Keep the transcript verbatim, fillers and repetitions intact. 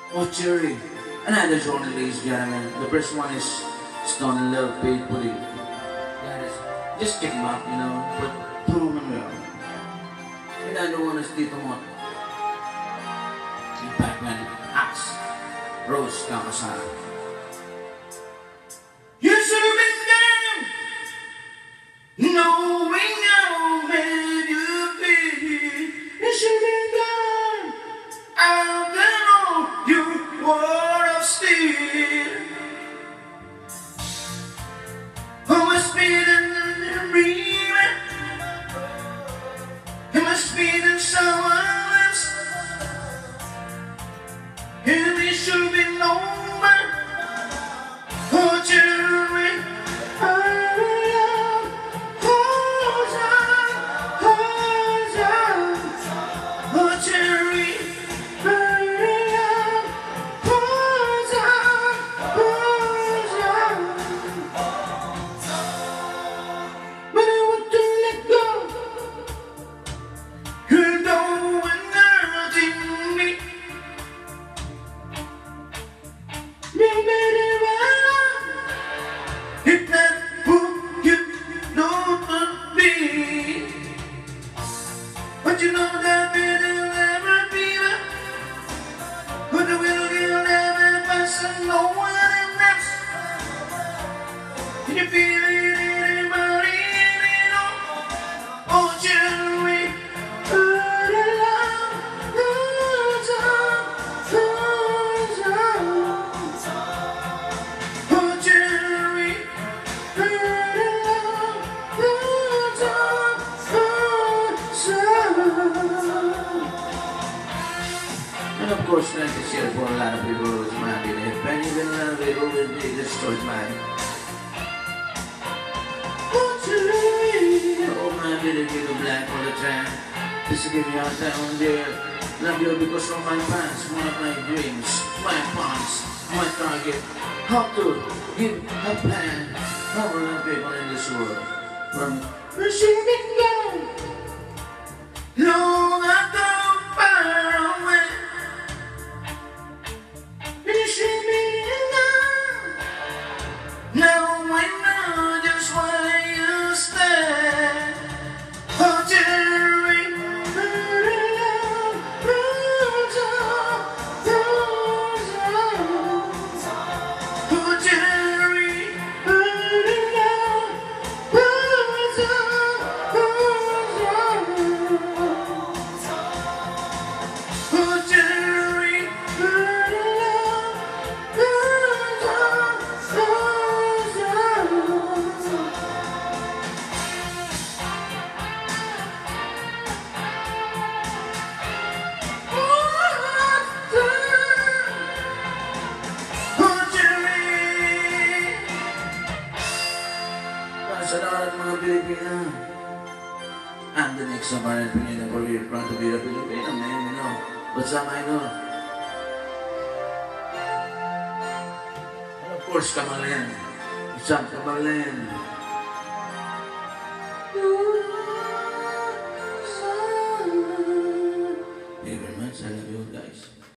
Oh, Sherrie. Another song, ladies and gentlemen. The first one is Stone in Love Faithfully. That is, just check them out, you know, but prove them well. Another one is Tito Mot. In Batman, Axe, Rose Kamasara. You should have been there, knowing how bad you feel. You should have been gone out there on your wall of steel. Oh, must be the dreamer. It must be the someone else. And it should have been over. Oh, Sherrie, hold on, hold on, hold on. Oh, Sherrie, hold on, hold on, hold on. But I want to let go. You're going hurting me. You better run. If that who you know to be. But you know that it'll never be that. But the will you'll never pass and no one else. Can you feel it, anybody, you know? Oh, Sherrie, hold on, hold on, hold on. Oh, Sherrie, hold on, hold on, hold on. And of course, like I said, for a lot of people who's mad in it, and even a lot of people will be destroyed mad. Oh, Sherrie, oh, my little bit of black all the time. Just to give me all time on there. Love you because of my past, one of my dreams, my plans, my target. How to give a plan. How will I people in this world? From receiving you. Long ago, far away. You should be enough. Now I know just why you stay. Oh, Sherrie, hold on, hold on, hold on. Oh, Sherrie, hold on, hold on, hold on. Oh, Sherrie, hold on, hold on, hold on. Sa lahat ng mga Pilipina, I'm the next of our Pilipina for we're proud to be a Filipino, man, you know. But some I know. And of course, Kamalin. Isang Kamalin.